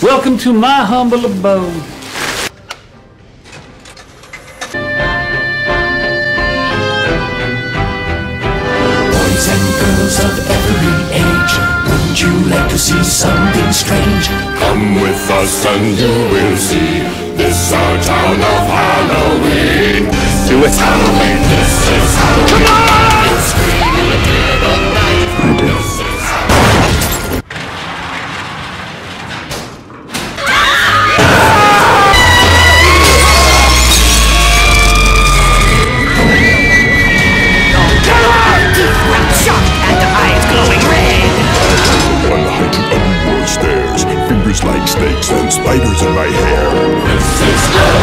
Welcome to my humble abode. Boys and girls of every age, wouldn't you like to see something strange? Come with us and you will see. This our town of Halloween. Do it. Halloween, this is Halloween. Come on! It's scream in the dead of night. I do. Stairs, fingers like snakes and spiders in my hair. This is